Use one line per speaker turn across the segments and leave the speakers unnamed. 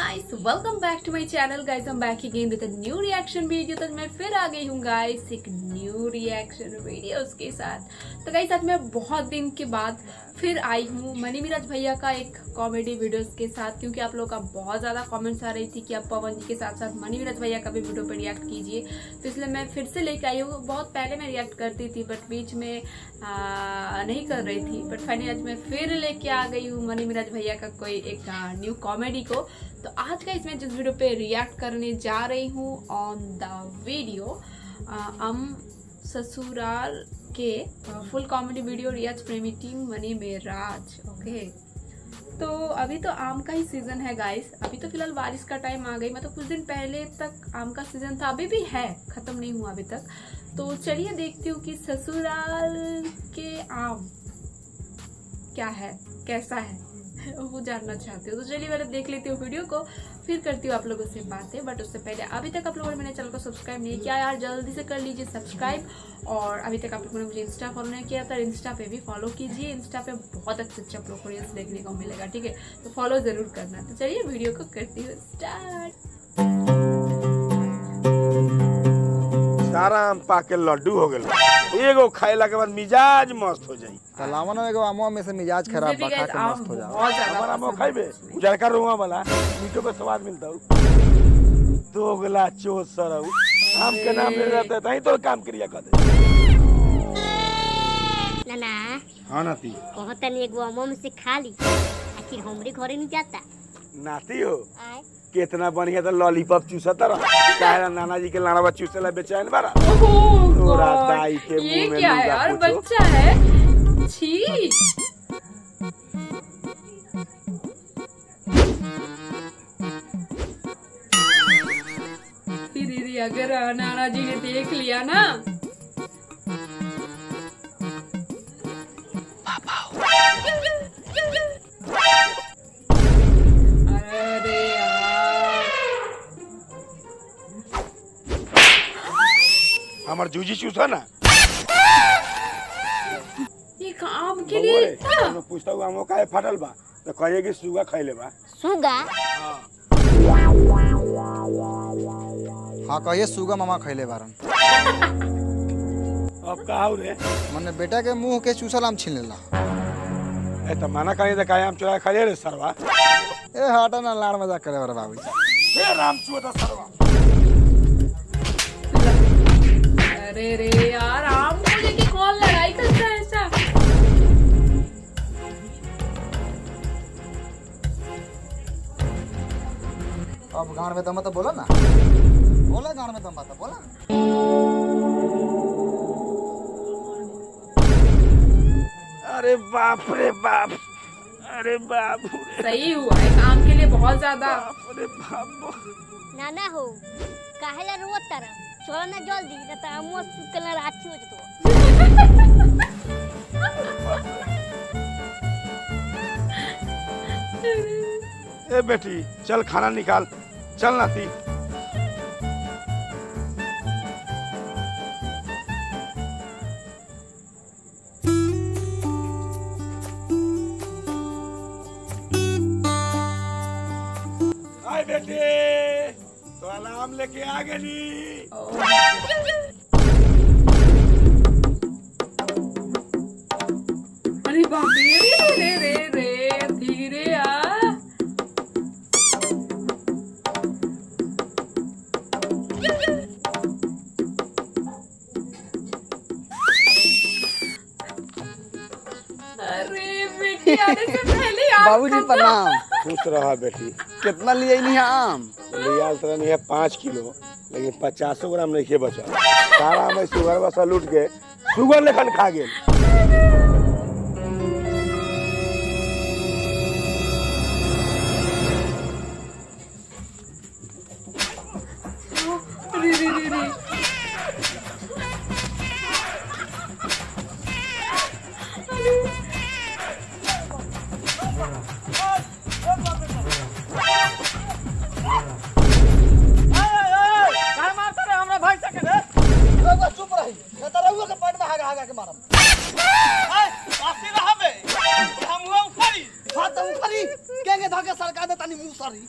Guys welcome back to my channel. Guys I am back again with a new reaction video. तो मैं फिर आ गई हूँ गाइस एक न्यू रिएक्शन वीडियोस के साथ। तो गाइस आज मैं बहुत दिन के बाद फिर आई हूँ मनी मिराज भैया का एक कॉमेडी वीडियोस के साथ, क्योंकि आप लोगों का बहुत ज़्यादा कमेंट्स आ रही थी कि आप पवन जी के साथ साथ मनी मिराज भैया का भी वीडियो पे रिएक्ट कीजिए। तो इसलिए मैं फिर से लेके आई हूँ। बहुत पहले मैं रिएक्ट करती थी बट बीच में नहीं कर रही थी, बट फाइनली आज मैं फिर लेके आ गई हूँ मनी मिराज भैया का कोई एक न्यू कॉमेडी को। तो आज का इसमें जिस वीडियो पे रिएक्ट करने जा रही हूँ ऑन द वीडियो ससुराल के फुल कॉमेडी वीडियो रियाज प्रेमी टीम मनी मिराज। ओके, तो अभी तो आम का ही सीजन है गाइस। अभी तो फिलहाल बारिश का टाइम आ गई, मतलब कुछ दिन पहले तक आम का सीजन था, अभी भी है, खत्म नहीं हुआ अभी तक। तो चलिए देखती हूँ कि ससुराल के आम क्या है, कैसा है, वो जानना चाहती हूँ। तो चलिए पहले देख लेती हूँ वीडियो को, फिर करती हूँ आप लोगों से बातें। बट उससे पहले अभी तक आप लोगों ने मेरे चैनल को सब्सक्राइब नहीं किया यार, जल्दी से कर लीजिए सब्सक्राइब। और अभी तक आप लोगों ने मुझे इंस्टा फॉलो नहीं किया तो इंस्टा पे भी फॉलो कीजिए। इंस्टा पे बहुत अच्छे आप लोग को रील्स देखने को मिलेगा, ठीक है, तो फॉलो जरूर करना। तो चलिए वीडियो को करती हूँ स्टार्ट।
सारा आम पाके लड्डू हो गए, एगो खाइला के बाद मिजाज मस्त हो जाई।
तलावन एगो आमो में से मिजाज खराब बा, खा के मस्त हो जाओ।
हमारा आमो खाइबे उजरका रुआ वाला मीठो का स्वाद मिलता हूँ। दोगला चोट सरऊ आम के नाम ले रहते हैं तहीं तो काम क्रिया कर दे।
नाना
हाँ नाती,
कहता नहीं एगो आमो में से खा ली, आखिर हमरे घरे नहीं जाता।
नाती हो कितना बढ़िया तो लॉलीपॉप चूसता रहा। नाना जी के लाड़वा चूसेला बेचैन बारा। तोरा दाई के
ये
मुंह में
क्या है यार, बच्चा है, छी। दीदी अगर नाना जी ने देख लिया ना, अरे यार
हमार जूजी चूसा ना,
ये काम के लिए था।
पूछता हूँ आमो काहे फटल बा तो कहे कि सुगा खइले बा।
सुगा
हाँ कहिए सुगा मामा खैले बारन।
अब कहा रे
मने बेटा के मुंह के चूसल आम छीन लेला।
ए त माना कहीं तो काहे आम चुरा खइले रे सरवा।
ए हटा ना, लाड़ मजाक करे बाबा बाबू।
हे राम चुआ सरवा।
अरे रे यार, आम को लेके कौन लड़ाई करता है ऐसा?
अब गांव में दम तो बोला ना, बोला गांव में दम बात बोला।
अरे बाप रे बाप, अरे बाप रे।
सही हुआ है, काम के लिए बहुत ज्यादा।
अरे बाप
नाना हो काहेला रोत तारा, चलो ना जल्दी ना तो आमो सुकला राठी हो जतो।
ए बेटी चल खाना निकाल, चल नाती। हाय बेटी तो अलार्म लेके आ गई।
अरे बाप रे रे रे रे, धीरे यार। अरे बेटी आने से पहले आप
बाबूजी प्रणाम।
खुश रहा बेटी।
कितना लिए नहीं आम?
लिया तो नहीं है 5 किलो, लेकिन 50 ग्राम नहीं बचा। सारा में शुगर बसा लूट के शुगर लेखन खा गए।
रे रे रे रे।
चुप रही, मैं तो रहुआ के पेट में हागा हागा के मारम।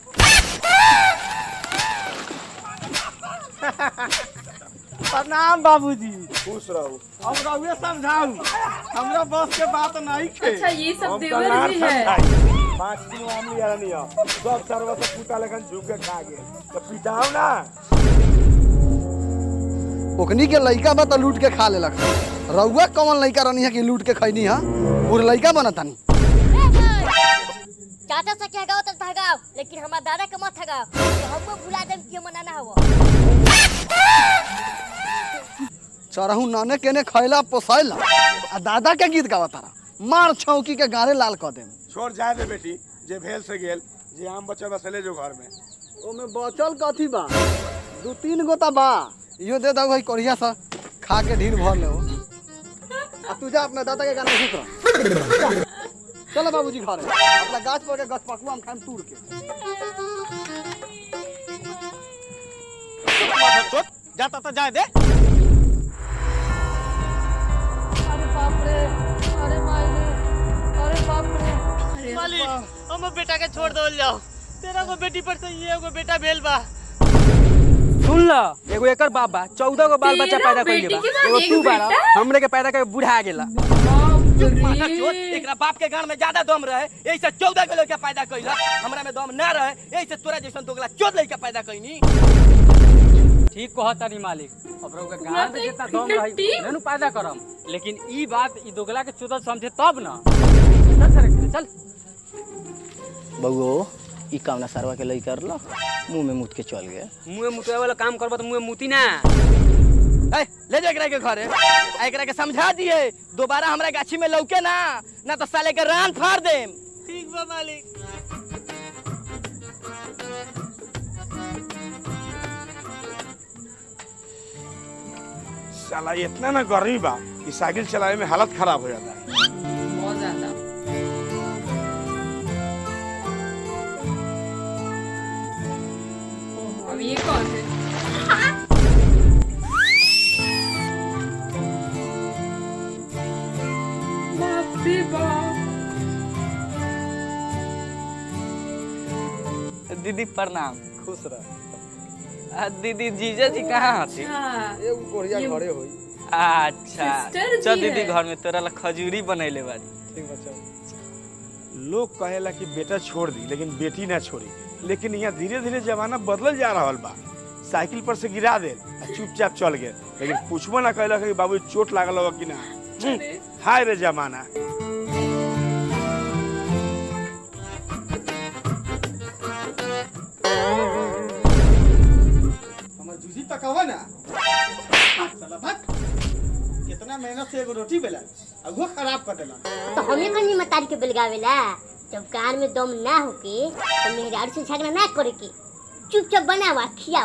प्रणाम बाबूजी।
खुश रहो।
अब रहुए समझाऊ, हमरा बस के बात नहीं खे।
अच्छा ये सब
हम
देवर
कलार
भी है।
समझाई। 5 किलो आम लिया नहीं हो सब सरवा से फूटा लेकिन झुक के खा गए तो पिटाओ ना।
ओकनी के लइका बा त लूट के खा लेलक। रउआ कौन लइका रहनी है कि लूट के खैनी है? पूरे लइका बनतानी।
चाचा से क्या गाओ तो थगाओ, लेकिन हमार दादा के मत थगाओ, तो हमको भुला देम क्यों मनाना हवो।
चरहू नाने केने खैला पोसैला आ दादा के गीत गावत तारा। मार छौकी के गारे लाल क देम।
छोड़ जाए दे बेटी, जे भेल से गेल, जे आम बचल बस ले जो घर में।
ओमे बचल कथी बा? 2-3 गोता बा। यो दे दऊ भाई करिया सा खा के ढीर भर ले। आ तू जा अपने दादा के गाना सुन रहा। चलो बाबूजी घरे। अपना गाछ पर के गछ पकुआ हम खान तूड़ के।
जाता तो जाए दे।
अरे बाप रे, अरे माई रे, अरे बाप रे। अरे
मालिक हम बेटा के छोड़ दो जाओ। तेरा को बेटी पर से ये एगो बेटा भेल बा।
सुन ल, एगो एकर बाप बा 14 गो बाल बच्चा पैदा कइले बा। एगो तू बाड़ा, हमरे के पैदा के बूढ़ा गेला।
माथा चोट, एकरा बाप के गान में ज्यादा दम रहे, एही से 14 गो लड़का पैदा कइला। हमरा में दम ना रहे, एही से तोरा जैसन दोगला 14 लड़का पैदा कइनी।
ठीक कहतानी मालिक। अब रउके गांव में जितना दम रही नेनु पैदा करम, लेकिन ई बात ई दोगला के 14 समझे तब ना। चल सर चल।
बउओ ई कामना सरवा के लई कर लो, मुंह में मुत के चल गए।
मुंह मुतवे वाला काम करबो त मुंह मुती ना।
ए ले जा एकरा के घरे, एकरा के समझा दिए दोबारा हमरा गाछी में लौके ना, ना तो साले के रान फाड़ देम। ठीक बा मालिक।
साला इतना ना गर्मी बा कि साइकिल चलाने में हालत खराब हो जाता है।
बहुत ज्यादा। ओह, अब ये कौन है? बाप रे बाप।
दीदी प्रणाम। खुश रह। दीदी जीजा जी कहाँ हथी?
हाँ,
एगो कोरिया घरे होई।
अच्छा
सिस्टर जी
चल दीदी
है।
घर में तोरा ला खजूरी बनैले बाड़ी।
ठीक बा चल।
लोग कहेला कि बेटा छोड़ दी लेकिन बेटी ना छोड़ी, लेकिन यहाँ धीरे धीरे जमाना बदल जा रहा बा। साइकिल पर से गिरा दे चुपचाप चल गए, लेकिन पूछबो ना कहला कि बाबू चोट लागल हो कि ना। हाय रे जमाना।
हमर जूसी पकावा ना। साला भाग। कितना मेहनत से एगो रोटी बेला, अब वो खराब कर देला।
तो हमें कहीं मतारी के बेलगावेला। जब कार में दम ना होके तो मेहरारू से झगड़ा ना करे के, चुपचाप बनावा खियाओ।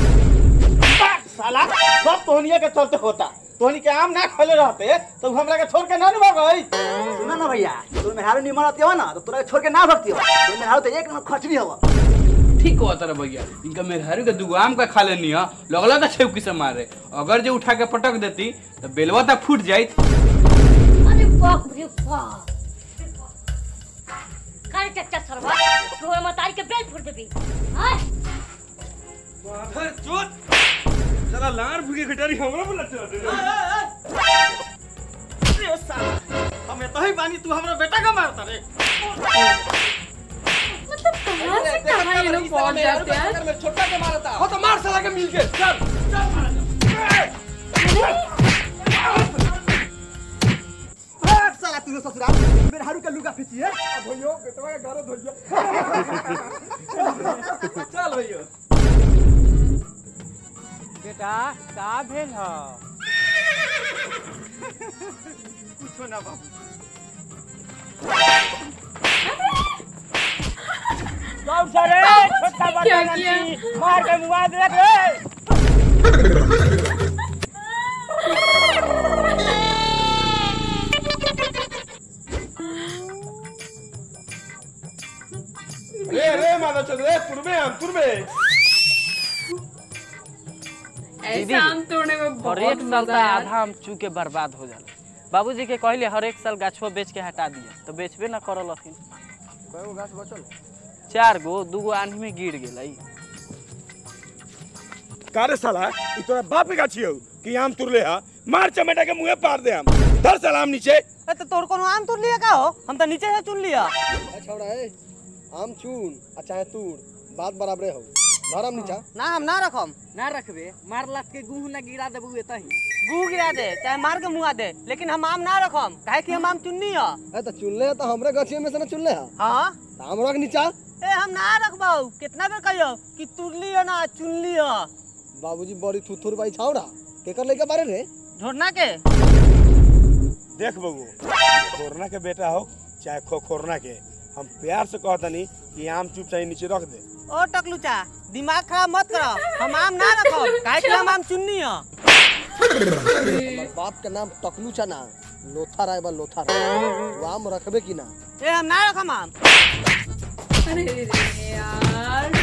साला सब तोहनिया के चलते होता। तोहनी के आम ना खोले रहते तो हमरा के छोड़ के ना भाग गई।
सुना ना भैया, तू मेहरारू निमन आती हो ना तो तोरा छोड़ के ना भगती हो। तू मेहरारू तो एक नंबर खचरी हो।
ठीक हो तारा भैया, इनका मेहरारू के दुगो आम का खा लेनी है, लगला था छेवकी से मारे। अगर जो उठा के पटक देती तो बेलवा तक फूट जाइत।
अरे बाप रे बाप। काहे चच्चा सरवा, तोहर मतारी के बेल फोड़ देबी। हाय
माधर चोट। साला लार भुगे घटारी हमरा बोला चल दे।
अरे साला हमें तो ही बानी, तू हमरा बेटा का मारता रे।
मतलब कहाँ से कहाँ ये लोग पहुंच जाते हैं?
छोटा के मारता
हो तो मार साला के मिल के चल
साला तू ससुराल मेहरारू के लुगा खींची है।
भैया बेटवा के घर धोइया।
चल भैया।
बेटा का भेल ह?
पूछो ना बाबू।
सब सरे छोटा बड़ा
क्या किया?
नंदी मार के मुआ दे रे।
रे माधव चल रे पूर्वे।
ऐसा आम तोड़ने में
हर
बहुत
एक साल
मजा
का
है।
आधा आम चूके बर्बाद हो जाला। बाबूजी के कहले हर एक साल गाछवा बेच के हटा दिया, तो बेचबे ना करल हथिन।
कएगो गाछ बचल?
4 गो 2 गो आंधी में गिर गेलै।
कारे साला ई तोरा बाप के गाछी हो कि आम तुरले हा, मार चमेटा के मुंहे पार दे हम। धर सलाम नीचे।
ए तो तोर कोनो आम तुर लिया का हो? हम तो नीचे से चुन लिया।
छोड़ा है आम चून आ चाहे तूड़ बात बराबरे हो। धरम नीचा
ना हम ना रखम। ना रखबे मार लात के गुहू ना गिरा देबू एतही। गुहू गिरा दे चाहे मार के मुआ दे, लेकिन हम आम ना रखम काहे कि हम आम चुननी है।
ए तो चुनले तो हमरे गछिए में से ना चुनले हा।
हां
तो हम रख नीचा।
ए हम ना रखबौ। कितना बेर कहियो कि तुरली है ना चुनली है।
बाबूजी बड़ी थुथुर बाई छावड़ा केकर लेके बारे रे
झोरना के।
देख बबू, खोरना के बेटा हो चाहे खोरना के, हम प्यार से कहतनी कि आम चुप चाहे नीचे रख दे।
ओ टकलूचा दिमाग खराब मत करो। हम आम ना रखब काहे कि हम आम चुननी है।
हमर बाप के नाम टकलूचा ना लोथा राय बा लोथा राय। वो आम रखबे की ना?
ए हम ना रखम आम।
अरे यार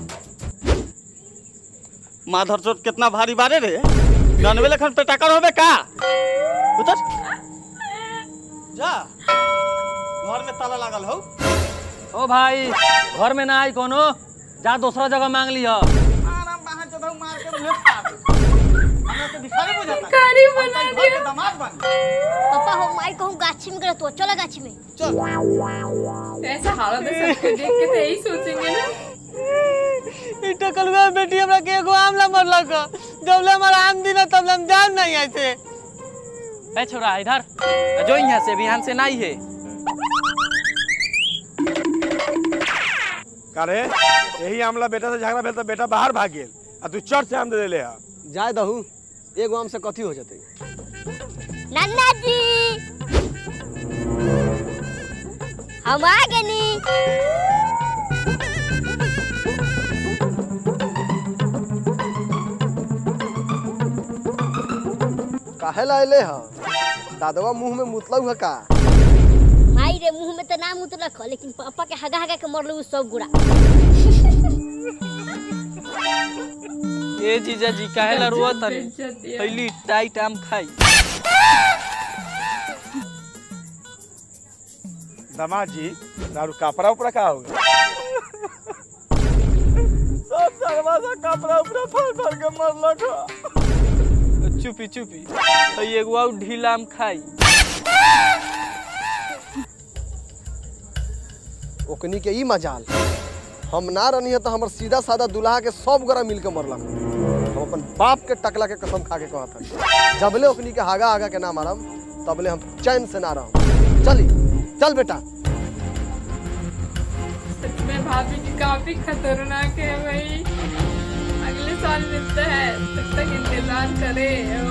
माधर चोट कितना भारी बारे रे। जानवे लखन पे टक्कर होबे का? उतर जा। घर में ताला लागल हो।
ओ भाई घर में ना आई कोनो, जा दूसरा जगह मांग लिया।
आराम बाहर चढ़ाऊ मार के मुंह फाड़। हमरा तो दिखाई बुझाता।
कारी बना दिया।
दामाद बन।
पापा हो माई कहूँ गाछी में करे तो चलो गाछी में।
चल।
ऐसा हालत है सबको देख के तो यही सोचेंगे ना।
इटा कलवा बेटी हमरा के एगो आम ला मरला का। जबले हमारा आम दिन तबले हम जान नहीं ऐसे।
ए छोरा इधर जो यहाँ से बिहान से नहीं है।
कारे यही आमला बेटा से झगड़ा भेल तो बेटा बाहर भाग गेल आ तू चट से आम दे देले हा।
जाय दहू एगो आम से कथी हो जते।
नन्ना जी हम आ गनी।
काहे लायले हा? दादवा मुंह में मुतला हुआ का?
माई रे मुंह में तो नाम उतरक लेकिन पापा के हगा हगा के मरलू सब गुड़ा।
ए जीजा जी काहे ला रोत रे? पहली टाइट आम खाई।
दामाद जी दारू कपड़ा उपड़ा का हो गया?
सब दरवाजा कपड़ा उपड़ा फाड़ के मरला का। चुपी चुपी तो एगो और ढीला आम खाई।
ओकनी के ई मजाल हम ना रहनी है तो हमर सीधा साधा दुल्हा के सब गोरा मिल के मरलक। हम अपन बाप के टकला के कसम खा के कहत हन जबले ओकनी के हागा हागा के ना मारम तबले हम चैन से ना रहम। चली चल बेटा।
सच में भाभी जी काफी खतरनाक है भाई। अगले साल मिलते हैं, तब तक इंतजार करे।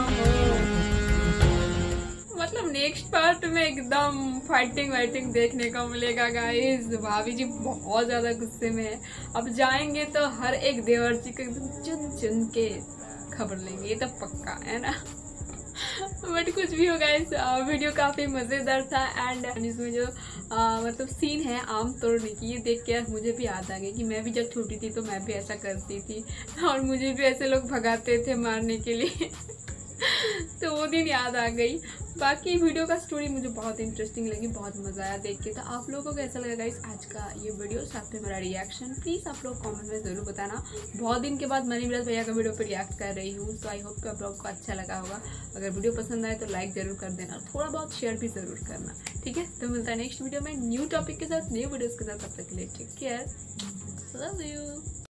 मतलब नेक्स्ट पार्ट में एकदम फाइटिंग वाइटिंग देखने को मिलेगा गाइस। भाभी जी बहुत ज्यादा गुस्से में है। अब जाएंगे तो हर एक देवर जी को एकदम चुन चुन के खबर लेंगे, ये तो पक्का है ना। बट कुछ भी हो गाइस, वीडियो काफी मजेदार था। एंड इसमें जो मतलब सीन है आम तोड़ने की, ये देख के मुझे भी याद आ गई कि मैं भी जब छोटी थी तो मैं भी ऐसा करती थी और मुझे भी ऐसे लोग भगाते थे मारने के लिए। तो वो दिन याद आ गई। बाकी वीडियो का स्टोरी मुझे बहुत इंटरेस्टिंग लगी, बहुत मजा आया देख के। तो आप लोगों को कैसा लगा गाइस आज का ये वीडियो, साथ में मेरा रिएक्शन प्लीज आप लोग कमेंट में जरूर बताना। बहुत दिन के बाद मनी विलास भैया का वीडियो पर रिएक्ट कर रही हूँ, तो आई होप कि आप लोगों को अच्छा लगा होगा। अगर वीडियो पसंद आए तो लाइक जरूर कर देना, थोड़ा बहुत शेयर भी जरूर करना, ठीक है। तो मिलता है नेक्स्ट वीडियो में न्यू टॉपिक के साथ, न्यू वीडियोज के साथ। तब तक के लिए टेक केयर, लव यू।